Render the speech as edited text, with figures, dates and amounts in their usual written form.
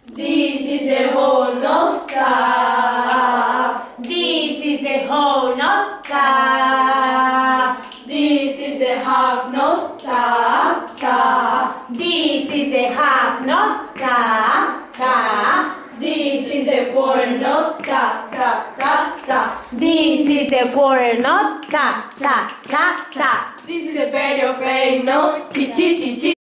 This is the whole note, ta. This is the whole note, ta. This is the half note, ta, ta. This is the half note, ta, ta. This is the quarter note, ta, ta, ta, ta. This is the quarter note, ta, ta, ta, ta. This is a very note, chi, chi, chi, chi.